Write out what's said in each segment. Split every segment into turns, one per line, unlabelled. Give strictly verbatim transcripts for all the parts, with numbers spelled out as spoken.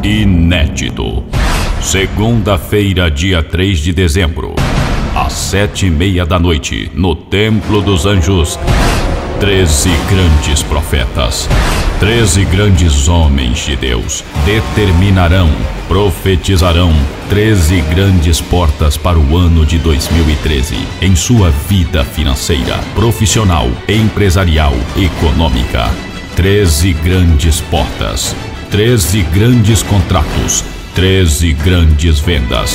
Inédito. Segunda-feira, dia três de dezembro, às sete e meia da noite, no Templo dos Anjos. Treze grandes profetas, treze grandes homens de Deus determinarão, profetizarão treze grandes portas para o ano de dois mil e treze em sua vida financeira, profissional, empresarial, econômica. Treze grandes portas, treze grandes contratos, treze grandes vendas.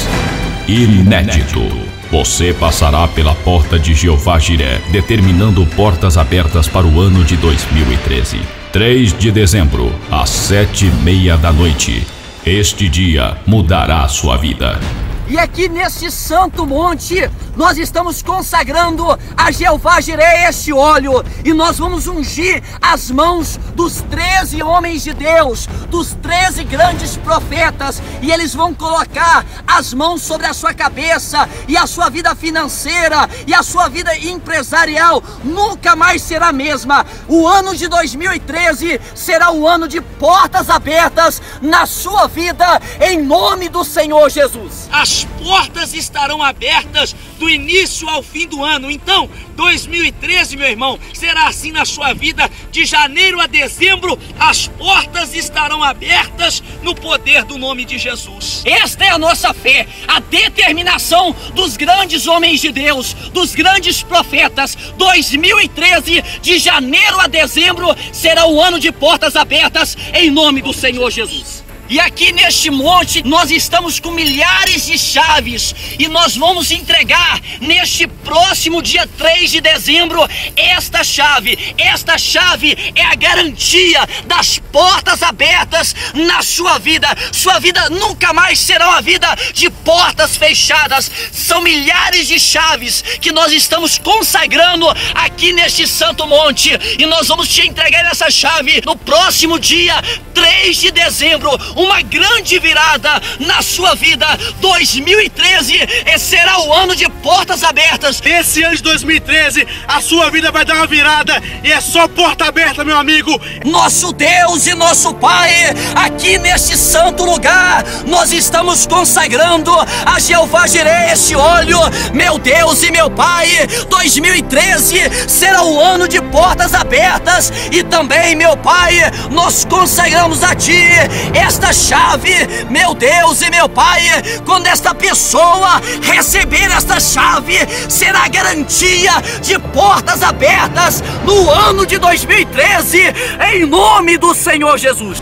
Inédito. Você passará pela porta de Jeová Jiré, determinando portas abertas para o ano de dois mil e treze. três de dezembro, às sete e meia da noite. Este dia mudará a sua vida.
E aqui neste santo monte, nós estamos consagrando a Jeová Jiré este óleo. E nós vamos ungir as mãos dos treze homens de Deus, dos treze grandes profetas. E eles vão colocar as mãos sobre a sua cabeça. E a sua vida financeira e a sua vida empresarial nunca mais será a mesma. O ano de dois mil e treze será um ano de portas abertas na sua vida, em nome do Senhor Jesus.
As portas estarão abertas do início ao fim do ano. Então, dois mil e treze, meu irmão, será assim na sua vida. De janeiro a dezembro, as portas estarão abertas no poder do nome de Jesus.
Esta é a nossa fé, a determinação dos grandes homens de Deus, dos grandes profetas. dois mil e treze, de janeiro a dezembro, será o ano de portas abertas em nome do Senhor Jesus. E aqui neste monte nós estamos com milhares de chaves e nós vamos entregar neste próximo dia três de dezembro esta chave. Esta chave é a garantia das portas abertas na sua vida. Sua vida nunca mais será uma vida de portas fechadas. São milhares de chaves que nós estamos consagrando aqui neste santo monte e nós vamos te entregar essa chave no próximo dia três de dezembro. Uma grande virada na sua vida. Dois mil e treze será o ano de portas abertas.
Esse ano de dois mil e treze a sua vida vai dar uma virada e é só porta aberta, meu amigo.
Nosso Deus e nosso Pai, aqui neste santo lugar nós estamos consagrando a Jeová Jiré este óleo. Meu Deus e meu Pai, dois mil e treze será o ano de portas abertas e também, meu Pai, nós consagramos a Ti esta chave, meu Deus e meu Pai. Quando esta pessoa receber esta chave, será garantia de portas abertas no ano de dois mil e treze, em nome do Senhor Jesus.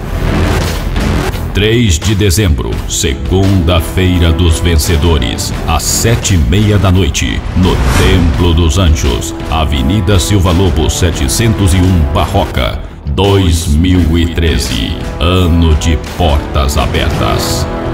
três de dezembro, segunda-feira dos vencedores, às sete e meia da noite, no Templo dos Anjos, Avenida Silva Lobo setecentos e um, Barroca. dois mil e treze, ano de portas abertas.